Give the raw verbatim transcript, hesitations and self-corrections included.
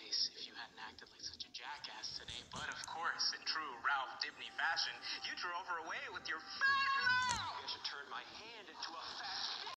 face if you hadn't acted like such a jackass today. But of course, in true Ralph Dibny fashion, you drove her away with your fat mouth! I should turn my hand into a fat